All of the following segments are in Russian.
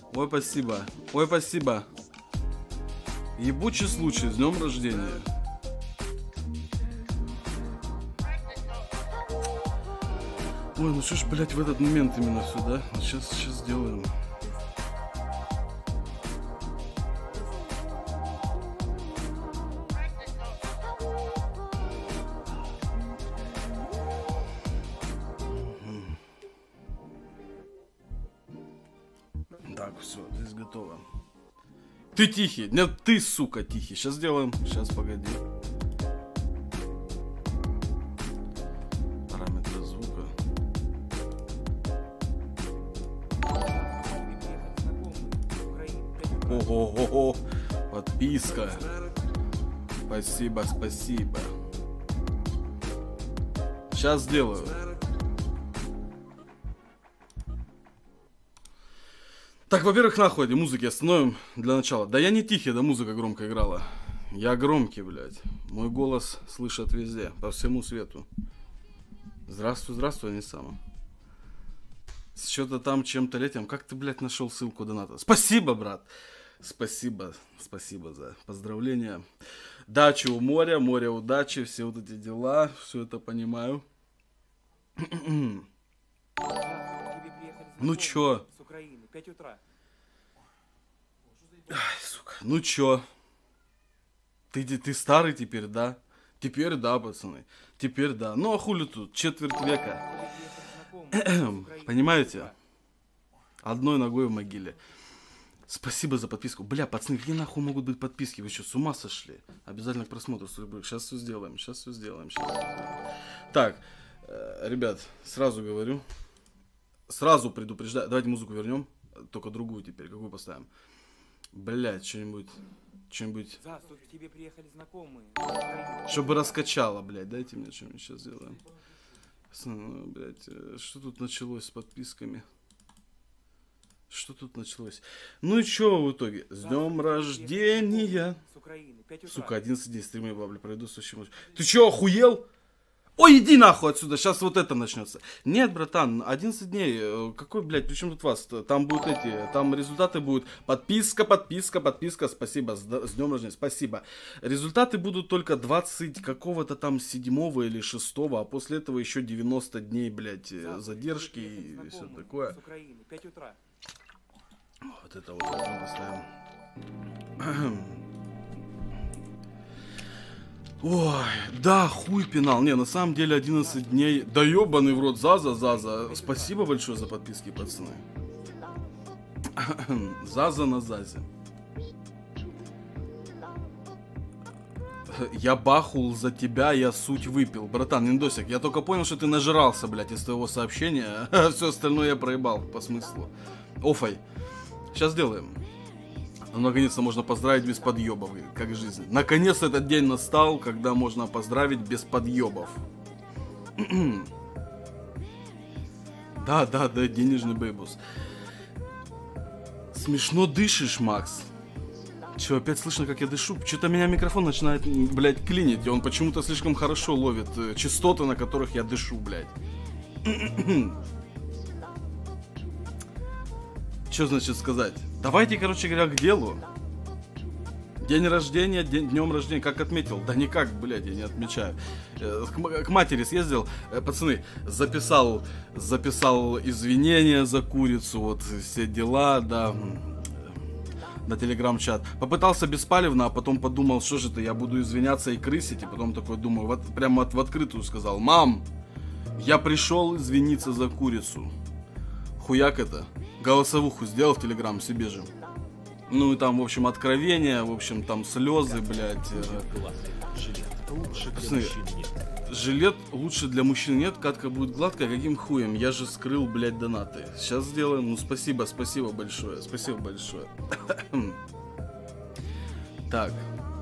Ой, спасибо. Ой, спасибо. Ебучий случай, с днем рождения. Ой, ну что ж, блядь, в этот момент именно все, да? Сейчас сделаем. Так, все, здесь готово. Ты тихий. Нет, ты, сука, тихий. Сейчас сделаем. Сейчас, погоди. Параметры звука. Ого-го-го. Подписка. Спасибо, спасибо. Сейчас сделаю. Так, во-первых, нахуй эти музыки остановим для начала. Да я не тихий, да музыка громко играла. Я громкий, блядь. Мой голос слышат везде, по всему свету. Здравствуй, здравствуй, не сам. Что-то там чем-то летом. Как ты, блядь, нашел ссылку доната? Спасибо, брат. Спасибо, спасибо за поздравления. Дача у моря, море удачи, все вот эти дела. Все это понимаю. Ну чё? 5 утра. Ай, сука. Ну чё? Ты старый теперь, да? Теперь да, пацаны. Теперь да. Ну а хули тут? Четверть века. Понимаете? Одной ногой в могиле. Спасибо за подписку. Бля, пацаны, какие нахуй могут быть подписки? Вы что, с ума сошли? Обязательно к просмотру. Сейчас все сделаем. Сейчас все сделаем. Так, ребят, сразу говорю. Сразу предупреждаю. Давайте музыку вернем. Только другую теперь. Какую поставим? Блять, что-нибудь. Что-нибудь. Здравствуй, к тебе приехали знакомые. Чтобы раскачало, блять. Дайте мне что-нибудь сейчас сделаем. Блять, что тут началось с подписками? Что тут началось? Ну и что в итоге? С днем рождения. Сука, 11 дней стримы бабли пройду с очень. Ты че, охуел? Ой, иди нахуй отсюда, сейчас вот это начнется. Нет, братан, 11 дней, какой, блядь, при чем тут вас? Там будут там результаты будут. Подписка, подписка, подписка, спасибо, с днем рождения, спасибо. Результаты будут только 20 какого-то там 7 или 6, а после этого еще 90 дней, блядь, задержки и все такое. Вот это вот поставим. Ой, да, хуй пенал. Не, на самом деле 11 дней. Да ебаный в рот, Заза. Спасибо большое за подписки, пацаны. Заза на Зазе. Я бахул за тебя, я суть выпил. Братан, Индосик, я только понял, что ты нажрался, блядь, из твоего сообщения. Все остальное я проебал по смыслу. Офай. Сейчас сделаем. Наконец-то можно поздравить без подъебов, как жизнь. Наконец этот день настал, когда можно поздравить без подъебов. Да, денежный бейбус. Смешно дышишь, Макс. Че, опять слышно, как я дышу? Что-то меня микрофон начинает, блядь, клинить, и он почему-то слишком хорошо ловит частоты, на которых я дышу, блядь. Что значит сказать? Давайте, короче говоря, к делу. День рождения, днем рождения, как отметил? Да никак, блядь, я не отмечаю. К матери съездил, пацаны, записал извинения за курицу, вот все дела, да, на телеграм-чат. Попытался беспалевно, а потом подумал, что же это, я буду извиняться и крысить, и потом такой думаю, вот прямо в открытую сказал: мам, я пришел извиниться за курицу. Хуяк это. Голосовуху сделал в телеграм себе же. Ну и там, в общем, откровения, в общем, там слезы, блядь. Жилет лучше для мужчин нет, катка будет гладкая, каким хуем? Я же скрыл, блядь, донаты. Сейчас сделаем. Ну, спасибо большое. Спасибо большое. Так.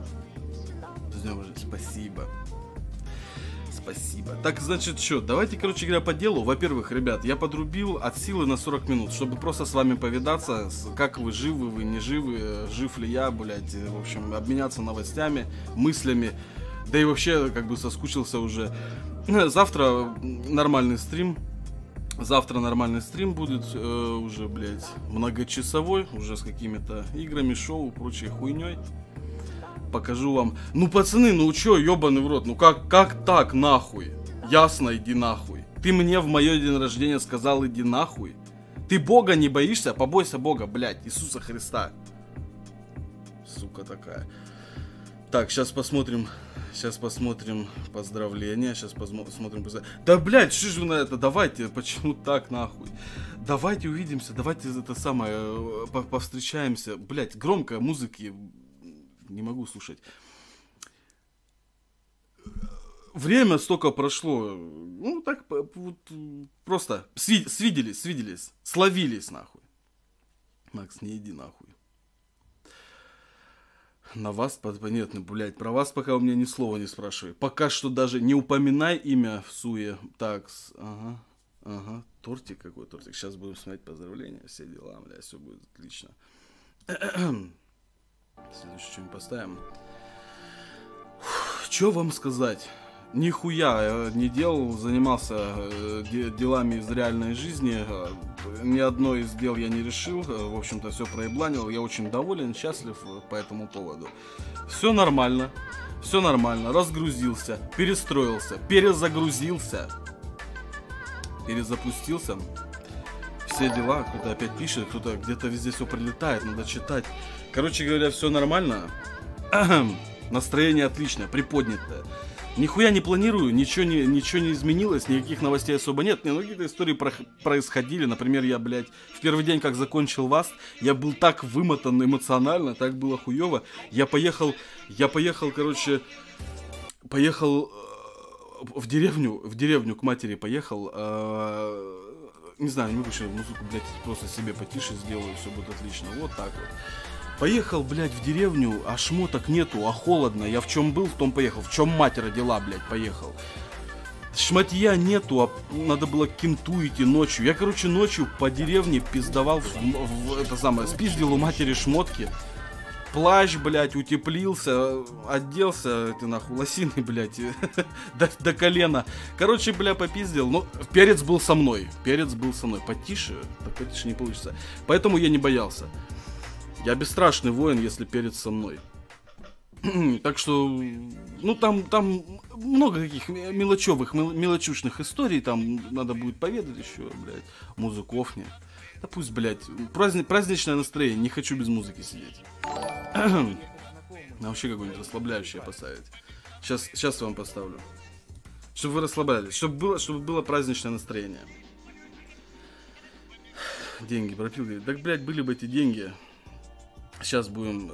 Спасибо. Спасибо. Так, значит, что, давайте, короче говоря, по делу. Во-первых, ребят, я подрубил от силы на 40 минут, чтобы просто с вами повидаться, как вы живы, вы не живы, жив ли я, блядь, в общем, обменяться новостями, мыслями, да и вообще, как бы, соскучился уже. Завтра нормальный стрим, Завтра нормальный стрим будет, уже, блядь, многочасовой, уже с какими-то играми, шоу, прочей хуйней. Покажу вам. Ну, пацаны, ну чё, ёбаный в рот, ну как так, нахуй? Ясно, иди нахуй. Ты мне в мое день рождения сказал, иди нахуй? Ты Бога не боишься? Побойся Бога, блядь, Иисуса Христа. Сука такая. Так, сейчас посмотрим поздравления, сейчас посмотрим. Да, блядь, что же вы на это, давайте, почему так, нахуй? Давайте увидимся, давайте это самое, повстречаемся. Блядь, громко, музыки не могу слушать. Время столько прошло, ну так, вот, просто свиделись, словились, нахуй. Макс, не иди нахуй. На вас, нет, ну, блядь, про вас пока у меня ни слова не спрашивай. Пока что даже не упоминай имя в суе. Так, ага, тортик, какой тортик. Сейчас будем смотреть поздравления, все дела, блядь, все будет отлично. Следующее что-нибудь поставим. Что вам сказать? Нихуя не делал, занимался делами из реальной жизни. Ни одно из дел я не решил. В общем-то, все проебланил. Я очень доволен, счастлив по этому поводу. Все нормально. Разгрузился, перестроился, перезагрузился, перезапустился. Все дела, кто-то опять пишет, кто-то где-то везде все прилетает, надо читать. Короче говоря, все нормально. Настроение отличное, приподнятое. Нихуя не планирую, ничего не изменилось, никаких новостей особо нет. Ну, какие-то истории происходили. Например, я, блядь, в первый день, как закончил ВАСТ, я был так вымотан эмоционально, так было хуёво. Я поехал, короче, в деревню к матери поехал. Не знаю, не выключу музыку, блядь, просто себе потише сделаю, все будет отлично. Вот так вот. Поехал, блядь, в деревню, а шмоток нету, а холодно. Я в чем был, в том поехал. В чем мать родила, блядь, поехал. Шматья нету, а надо было к кенту идти ночью. Я, короче, ночью по деревне пиздовал спиздил у матери шмотки. Плащ, блядь, утеплился, оделся, ты нахуй, лосины, блядь, до колена. Короче, бля, попиздил. Но перец был со мной. Потише, так потише не получится. Поэтому я не боялся. Я бесстрашный воин, если перец со мной. Так что, ну там много таких мелочушных историй, там надо будет поведать еще, блядь, музыковни. Да пусть, блядь, праздничное настроение, не хочу без музыки сидеть. А вообще какое-нибудь расслабляющее поставить. Сейчас вам поставлю. Чтобы вы расслаблялись, чтобы было праздничное настроение. Деньги пропил, говорит. Так, блядь, были бы эти деньги. Сейчас будем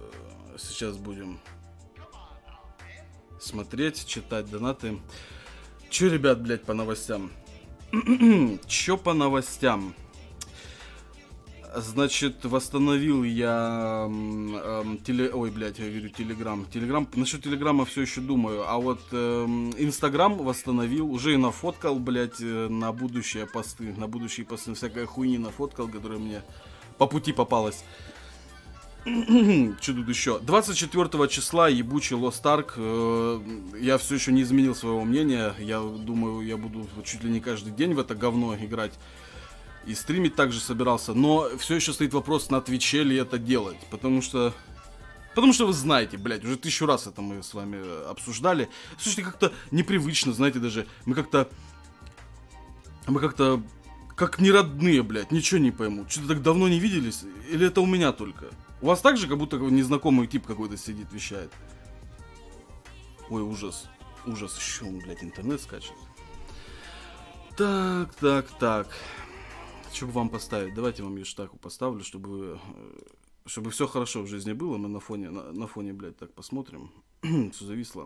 смотреть, читать донаты. Че, ребят, блядь, по новостям? Че по новостям? Значит, восстановил я Телеграм. Насчет Телеграма все еще думаю. А вот Инстаграм восстановил. Уже и нафоткал, блядь, на будущие посты. Всякая хуйни нафоткал, которая мне по пути попалась. Что тут еще? 24 числа ебучий Lost Ark. Я все еще не изменил своего мнения. Я думаю, я буду чуть ли не каждый день в это говно играть. И стримить также собирался. Но все еще стоит вопрос, на Твиче ли это делать. Потому что вы знаете, блядь, уже 1000 раз это мы с вами обсуждали. Слушайте, как-то непривычно, знаете, даже. Мы как-то как не родные, блядь, ничего не пойму. Что-то так давно не виделись? Или это у меня только? У вас так же, как будто незнакомый тип какой-то сидит, вещает? Ой, ужас. Ужас, еще он, блядь, интернет скачет. Так. Что бы вам поставить? Давайте вам Ештаку поставлю, чтобы все хорошо в жизни было. Мы на фоне, блядь, так посмотрим. Все зависло.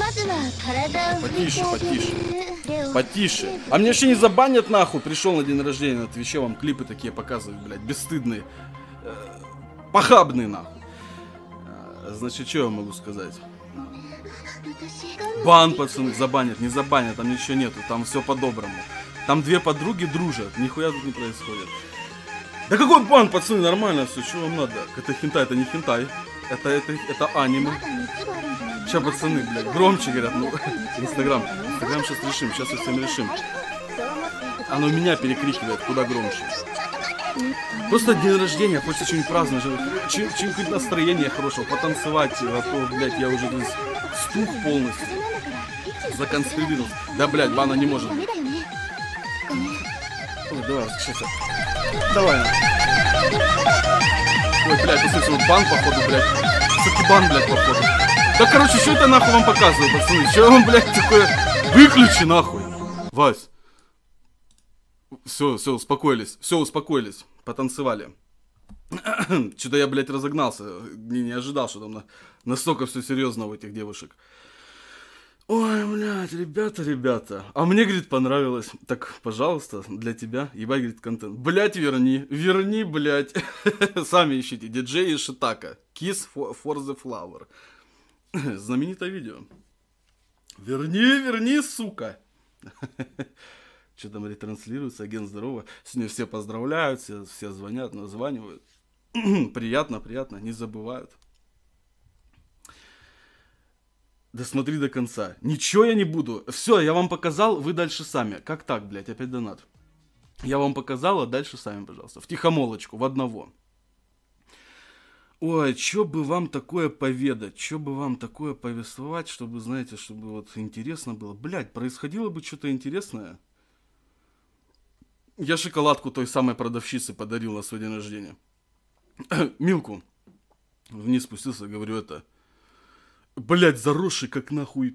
Потише. А мне вообще не забанят, нахуй. Пришел на день рождения на Твиче, вам клипы такие показывают, блядь, бесстыдные. Похабные, нахуй. Значит, что я могу сказать? Бан, пацаны, забанят, не забанят, там ничего нету, там все по-доброму. Там две подруги дружат, нихуя тут не происходит. Да какой бан, пацаны, нормально все, что вам надо? Это хентай, это не хентай. Это аниме. Сейчас, пацаны, блядь, громче говорят, ну, Инстаграм сейчас решим, сейчас со всеми решим. Оно меня перекрикивает куда громче. Просто день рождения, хочется что-нибудь праздновать, что-нибудь настроение хорошего, потанцевать, а то, блядь, я уже здесь стух полностью, законспирировался. Да, блядь, бана не может быть. Ой, давай, сейчас. Давай. Ой, блядь, посмотрите, вот бан, походу, блядь. Кстати, бан, блядь, походу. Да, короче, что это нахуй вам показываю, пацаны? Что вам, блядь, такое? Выключи, нахуй. Вась. Все, успокоились, потанцевали. Что-то я, блядь, разогнался, не ожидал, что там настолько все серьезно у этих девушек. Ой, блядь, ребята, а мне, говорит, понравилось. Так, пожалуйста, для тебя, ебать, говорит, контент. Блядь, верни, блядь. Сами ищите, диджей Шитака, Kiss for the Flower. Знаменитое видео. Верни, сука. Что там ретранслируется, агент здорово. С ней все поздравляют, все звонят, названивают. Приятно, не забывают. Да смотри до конца. Ничего я не буду. Все, я вам показал, вы дальше сами. Как так, блядь, опять донат. Я вам показал, а дальше сами, пожалуйста. В тихомолочку, в одного. Ой, что бы вам такое поведать, что бы вам такое повествовать, чтобы, знаете, чтобы вот интересно было. Блядь, происходило бы что-то интересное. Я шоколадку той самой продавщице подарил на свой день рождения. Милку. Вниз спустился, говорю, это... Блядь, заросший как нахуй...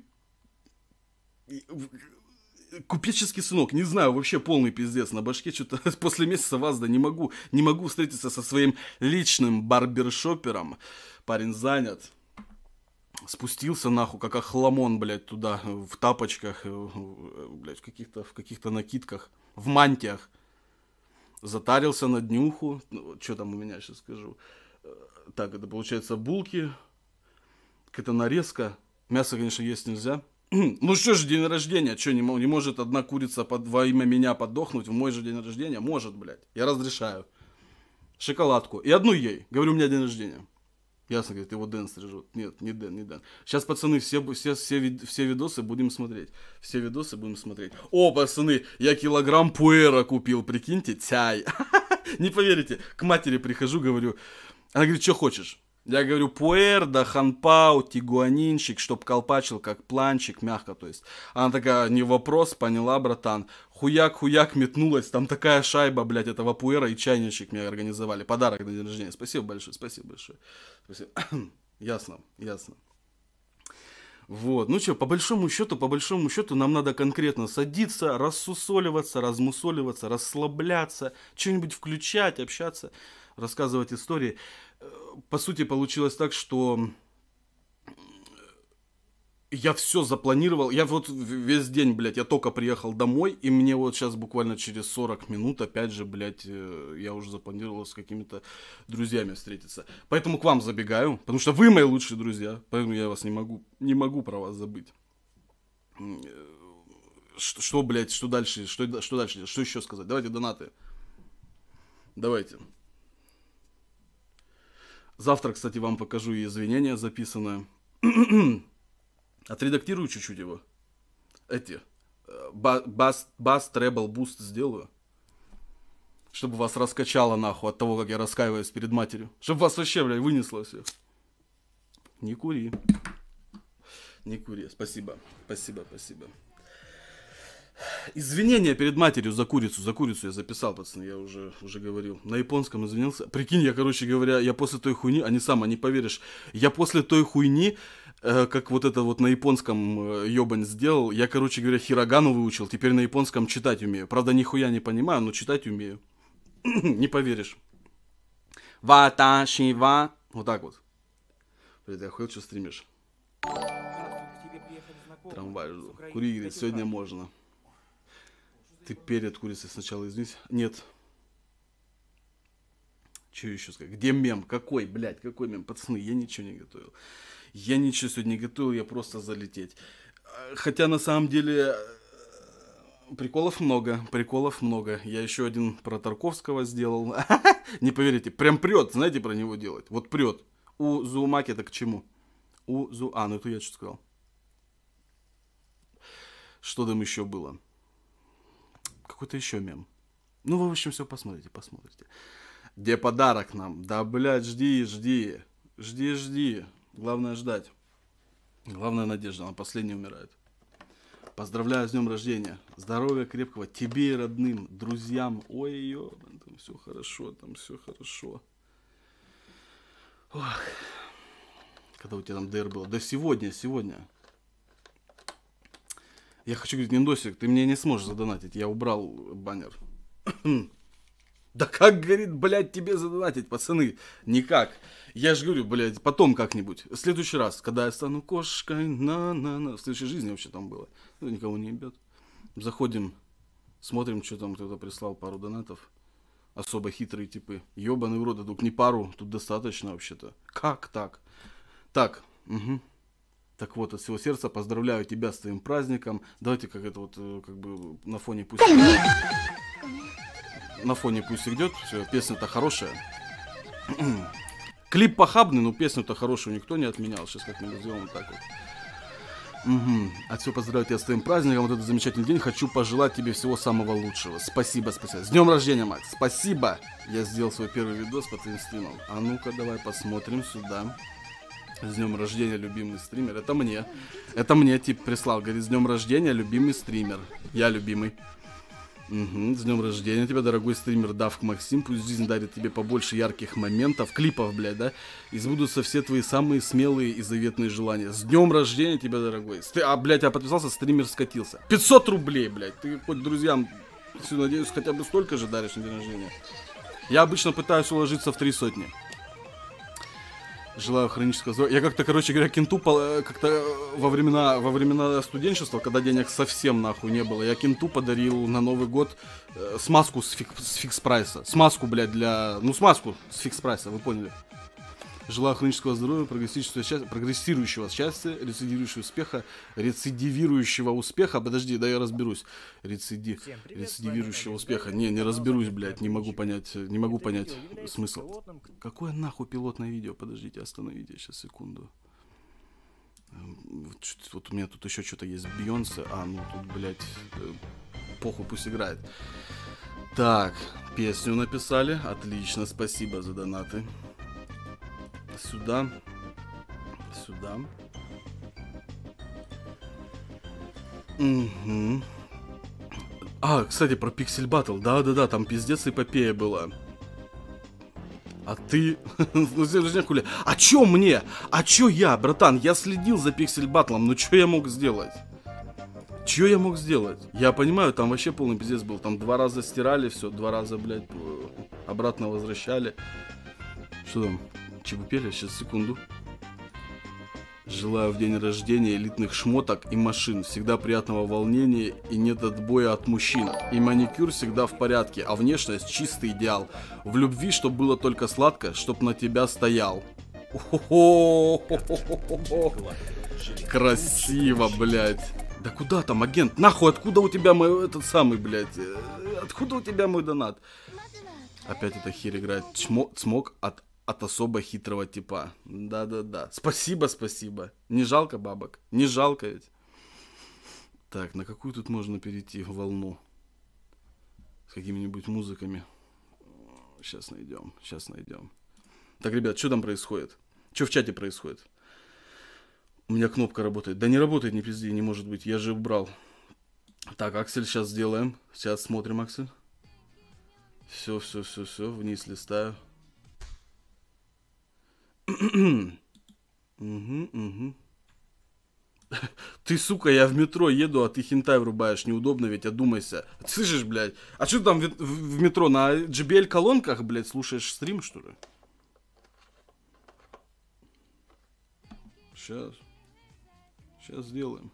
Купеческий сынок, не знаю, вообще полный пиздец. На башке что-то после месяца ВАЗда не могу встретиться со своим личным барбершопером. Парень занят. Спустился нахуй, как охламон, блядь, туда, в тапочках, блядь, в каких-то накидках, в мантиях. Затарился на днюху. Что там у меня, сейчас скажу. Так, это получается булки. Какая-то нарезка. Мясо, конечно, есть нельзя. Ну что ж, день рождения. Что, не может одна курица во имя меня подохнуть в мой же день рождения? Может, блядь. Я разрешаю. Шоколадку. И одну ей. Говорю, у меня день рождения. Ясно, говорит, его Дэн стрижет. Нет, не Дэн. Сейчас, пацаны, все видосы будем смотреть. Все видосы будем смотреть. О, пацаны, я килограмм пуэра купил, прикиньте, тяй. Не поверите, к матери прихожу, говорю. Она говорит, что хочешь? Я говорю, пуэр, да ханпау, тигуанинчик, чтоб колпачил, как планчик, мягко, то есть. Она такая, не вопрос, поняла, братан. Хуяк метнулась, там такая шайба, блядь, этого пуэра и чайничек мне организовали. Подарок на день рождения. Спасибо большое. Спасибо. Ясно. Вот, ну что, по большому счету, нам надо конкретно садиться, рассусоливаться, размусоливаться, расслабляться, что-нибудь включать, общаться, рассказывать истории. По сути, получилось так, что я все запланировал. Я вот весь день, блядь, я только приехал домой, и мне вот сейчас буквально через 40 минут, опять же, блядь, я уже запланировал с какими-то друзьями встретиться. Поэтому к вам забегаю, потому что вы мои лучшие друзья, поэтому я вас не могу про вас забыть. Что, блядь, что дальше, что дальше, что еще сказать? Давайте донаты. Давайте. Завтра, кстати, вам покажу и извинения записанное. Отредактирую чуть-чуть его. Бас, требл, буст сделаю. Чтобы вас раскачало нахуй от того, как я раскаиваюсь перед матерью. Чтобы вас вообще, блядь, вынесло все. Не кури. Спасибо. Извинения перед матерью за курицу я записал, пацаны, я уже говорил. На японском извинился. Прикинь, я, короче говоря, я после той хуйни, не поверишь, я после той хуйни, как вот это вот на японском ёбань сделал, я, короче говоря, хирогану выучил, теперь на японском читать умею. Правда, нихуя не понимаю, но читать умею. Не поверишь. Ваташи ва. Вот так вот. Блядь, я охуел, что стримишь. Трамвай жду. Кури, говорит, сегодня можно. Ты перед курицей сначала извинись. Нет. Че еще сказать? Где мем? Какой, блядь, какой мем? Пацаны, я ничего не готовил. Я ничего сегодня не готовил, я просто залететь. Хотя на самом деле приколов много. Я еще один про Тарковского сделал. Не поверите, прям прет, знаете, про него делать. Вот прет. У Зуумаки это к чему? Ну это я что сказал. Что там еще было? какой-то еще мем. Ну, вы, в общем, все посмотрите. Где подарок нам? Да, блядь, жди. Жди. Главное ждать. Главная надежда, она последняя умирает. Поздравляю с днем рождения. Здоровья крепкого тебе и родным, друзьям. Ой, там все хорошо. Ох. Когда у тебя там ДР было? Да сегодня. Я хочу, говорит, Ниндосик, ты мне не сможешь задонатить. Я убрал баннер. Да как, говорит, блядь, тебе задонатить, пацаны? Никак. Я же говорю, блядь, потом как-нибудь. В следующий раз, когда я стану кошкой, в следующей жизни вообще там было. Ну, никого не ебет. Заходим, смотрим, что там кто-то прислал пару донатов. Особо хитрые типы. Ёбаный в рот, а тут не пару, тут достаточно вообще-то. Как так? Так, угу. Так вот, от всего сердца поздравляю тебя с твоим праздником. Давайте как это вот, как бы на фоне пусть... На фоне пусть идет, все, песня-то хорошая. Клип похабный, но песню-то хорошую никто не отменял. Сейчас как-нибудь сделаем так вот. От всего поздравляю тебя с твоим праздником, вот этот замечательный день. Хочу пожелать тебе всего самого лучшего. Спасибо. С днем рождения, Макс. Спасибо. Я сделал свой первый видос по твоим стримам. А ну-ка, давай посмотрим сюда. С днем рождения, любимый стример. Это мне тип прислал. Говорит, с днем рождения, любимый стример. Я любимый. С днем рождения тебя, дорогой стример Давк Максим. Пусть жизнь дарит тебе побольше ярких моментов, клипов, блядь, да? И сбудутся все твои самые смелые и заветные желания. С днем рождения тебя, дорогой. Блядь, я подписался, стример скатился. 500 рублей, блядь. Ты хоть друзьям, надеюсь, хотя бы столько же даришь на день рождения. Я обычно пытаюсь уложиться в 300. Желаю хронического здоровья. Я как-то, короче говоря, кенту как-то во времена студенчества, когда денег совсем нахуй не было, я кенту подарил на Новый год смазку с фикс-прайса. Смазку, блядь, смазку с фикс-прайса, вы поняли. Желаю хронического здоровья, прогрессирующего счастья, рецидивирующего успеха. Подожди, да я разберусь. Рецидивирующего успеха. Не разберусь, блядь, не могу понять смысл. Какое нахуй пилотное видео? Подождите, остановите, сейчас, секунду. Вот у меня тут еще что-то есть, Бейонсе. Тут, блядь, похуй, пусть играет. Так, песню написали. Отлично, спасибо за донаты. Сюда. Угу. Кстати, про Pixel Battle. Да, там пиздец эпопея была. А ты... А чё мне? А чё я, братан? Я следил за Pixel Battle, ну чё я мог сделать? Я понимаю, там вообще полный пиздец был. Там 2 раза стирали все, 2 раза, блядь, обратно возвращали. Что там? Чего пели? Сейчас, секунду. Желаю в день рождения элитных шмоток и машин, всегда приятного волнения и нет отбоя от мужчин. И маникюр всегда в порядке, а внешность чистый идеал. В любви, чтоб было только сладко, чтоб на тебя стоял. Красиво, блядь. Да куда там, агент? Нахуй, откуда у тебя мой этот самый, блядь? Откуда у тебя мой донат? Опять эта херь играет. Цмок от особо хитрого типа. Да. Спасибо. Не жалко бабок? Не жалко ведь? Так, на какую тут можно перейти волну? С какими-нибудь музыками. Сейчас найдем. Так, ребят, что там происходит? Что в чате происходит? У меня кнопка работает. Да не работает, не пизди, не может быть. Я же убрал. Так, Аксель, сейчас сделаем. Сейчас смотрим, Аксель. Все, вниз листаю. Угу. Ты, сука, я в метро еду, а ты хентай врубаешь. Неудобно ведь, одумайся. Слышишь, блядь? А что ты там в метро на JBL колонках, блядь, слушаешь стрим, что ли? Сейчас сделаем.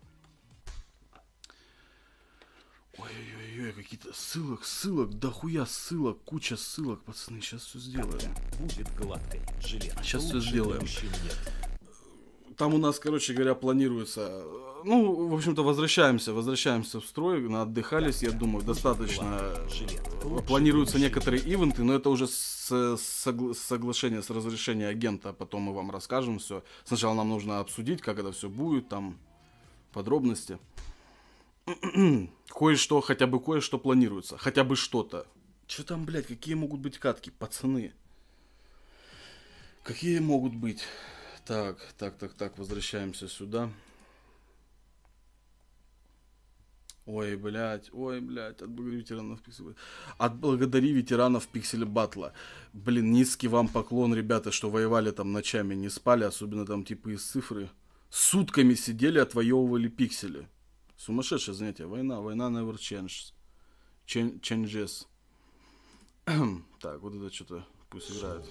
Ой-ой-ой, какие-то ссылок, дохуя ссылок, куча ссылок, пацаны, сейчас все сделаем. Будет гладкой, жилет. Сейчас все сделаем. Там у нас, короче говоря, планируется... Ну, в общем-то, возвращаемся в строй, отдыхались, я думаю, достаточно. Планируются некоторые ивенты, но это уже соглашение, с разрешения агента, потом мы вам расскажем все. Сначала нам нужно обсудить, как это все будет, там, подробности. кое-что, хотя бы кое-что планируется. Хотя бы что-то. Че там, блядь, какие могут быть катки, пацаны? Какие могут быть? Так, возвращаемся сюда. Ой, блядь, отблагодари ветеранов Пиксель Батла. Блин, низкий вам поклон, ребята, что воевали там ночами, не спали, особенно там типа из цифры. Сутками сидели, отвоевывали пиксели. Сумасшедшее занятие. Война never changes. Так, вот это что-то пусть играют.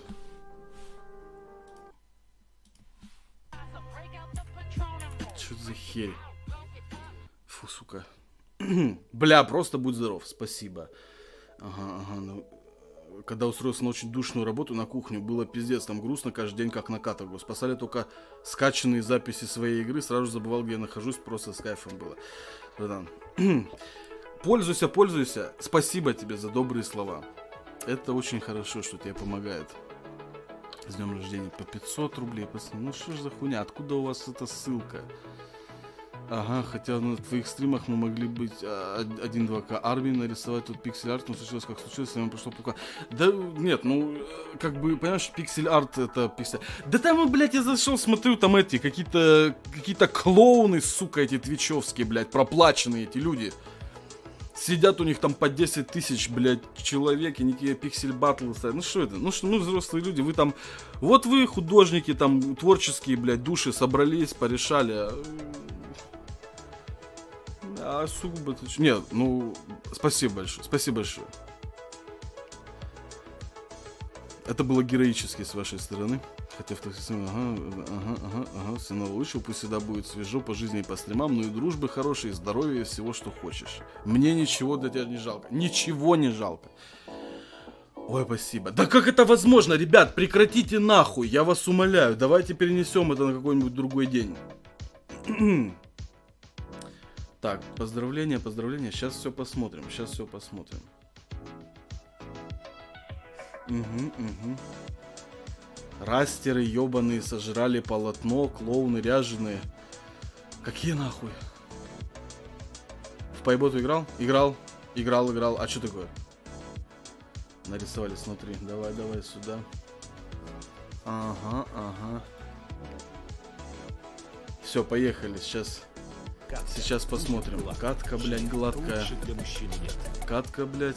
Что это за херь? Фу, сука. Бля, просто будь здоров, спасибо. Ага, ну, когда устроился на очень душную работу на кухню, было пиздец, там грустно каждый день, как на каторгу. Спасали только скачанные записи своей игры, сразу же забывал, где я нахожусь, просто с кайфом было. Пользуйся, спасибо тебе за добрые слова. Это очень хорошо, что тебе помогает. С днем рождения по 500 рублей, пацаны. Ну что ж за хуйня, откуда у вас эта ссылка? Ага, хотя на твоих стримах мы могли быть 1-2К армии нарисовать тут пиксель-арт, но случилось как случилось, с вами пришло пока. Да нет, ну, как бы, понимаешь, пиксель-арт это пиксель... Да там, блядь, я зашел, смотрю, там эти, какие-то клоуны, сука, эти твичевские, блядь, проплаченные эти люди. Сидят у них там по 10 тысяч, блядь, человек, и никакие пиксель-баттлы ставят. Ну что это? Ну что, ну взрослые люди, вы там... Вот вы, художники, там, творческие, блядь, души собрались, порешали... А сугубо... Нет, ну, спасибо большое. Это было героически с вашей стороны. Хотя в такси... Ага, все научил, пусть всегда будет свежо по жизни и по стримам, ну и дружбы хорошей, здоровья и всего, что хочешь. Мне ничего для тебя не жалко. Ничего не жалко. Ой, спасибо. Да как это возможно, ребят? Прекратите нахуй, я вас умоляю. Давайте перенесем это на какой-нибудь другой день. Так, поздравления. Сейчас все посмотрим. Угу. Растеры ебаные сожрали полотно, клоуны ряженые. Какие нахуй? В Пайботу играл? Играл. А что такое? Нарисовали, смотри. Давай сюда. Ага. Все, поехали. Сейчас посмотрим. Катка, блядь, гладкая. Катка, блядь.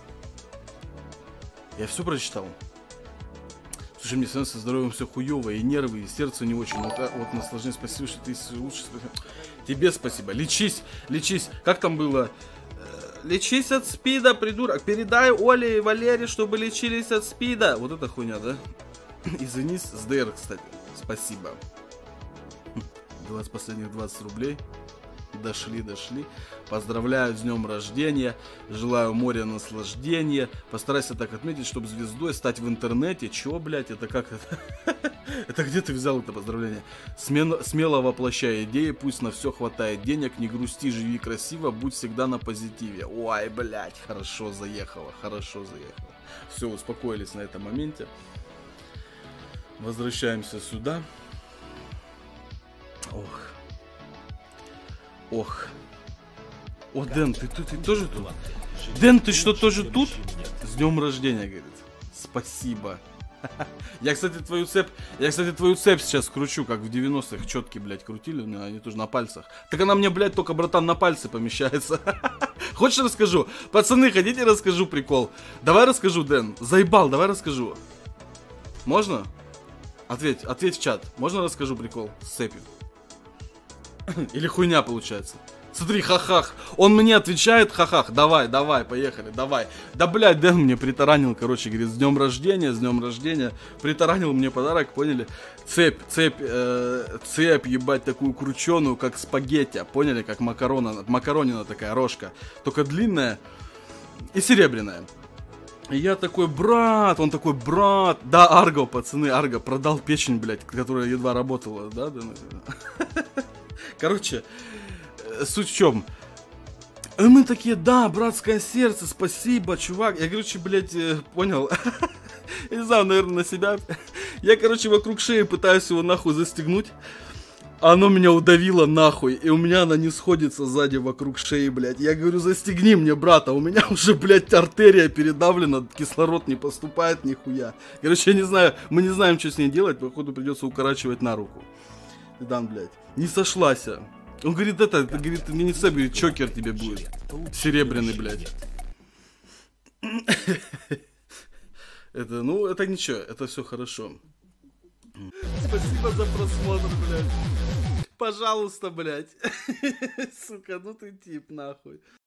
Я все прочитал. Слушай, мне со здоровьем все хуево, и нервы, и сердце не очень. Вот наслаждение, спасибо, что ты лучше. Тебе спасибо. Лечись. Как там было? Лечись от СПИДа, придурок. Передай Оле и Валере, чтобы лечились от СПИДа. Вот это хуйня, да? Извинись, с ДР, кстати. Спасибо. Последних 20 рублей. Дошли. Поздравляю с днем рождения. Желаю моря наслаждения. Постарайся так отметить, чтобы звездой стать в интернете. Чё, блядь, это как это? Это где ты взял это поздравление? Смело воплощай идеи, пусть на все хватает денег. Не грусти, живи красиво, будь всегда на позитиве. Ой, блядь, хорошо заехало. Все, успокоились на этом моменте. Возвращаемся сюда. Ох. О, Дэн, ты тоже тут? Дэн, ты что, тоже тут? С днем рождения, говорит. Спасибо. Я, кстати, твою цепь сейчас кручу, как в 90-х четки, блядь, крутили. У меня они тоже на пальцах. Так она мне, блядь, только, братан, на пальцы помещается. Хочешь расскажу? Пацаны, хотите расскажу прикол? Давай расскажу, Дэн. Заебал, давай расскажу. Можно? Ответь в чат. Можно расскажу прикол с цепью? Или хуйня получается? Смотри, хахах. Он мне отвечает, хахах. Давай, поехали, давай. Да, блядь, Дэн мне притаранил, короче, говорит, с днем рождения. Притаранил мне подарок, поняли? Цепь, ебать, такую крученую, как спагетти, поняли? Как макаронина такая рожка. Только длинная и серебряная. И я такой, брат, он такой, брат. Да, Арго, пацаны, Арго, продал печень, блядь, которая едва работала, да? Короче, суть в чем? Мы такие, да, братское сердце, спасибо, чувак. Я, короче, блядь, понял. Я не знаю, наверное, на себя. Я, короче, вокруг шеи пытаюсь его нахуй застегнуть. Оно меня удавило нахуй, и у меня она не сходится сзади вокруг шеи, блядь. Я говорю, застегни мне, брат, а у меня уже, блядь, артерия передавлена, кислород не поступает нихуя. Короче, я не знаю, мы не знаем, что с ней делать, походу придется укорачивать на руку. Дан, блядь, не сошлась. Он говорит, это говорит, мне не сэп, говорит, чокер тебе будет. Серебряный, блядь. Это, ну, это ничего, это все хорошо. Спасибо за просмотр, блядь. Пожалуйста, блядь. Сука, ну ты тип, нахуй.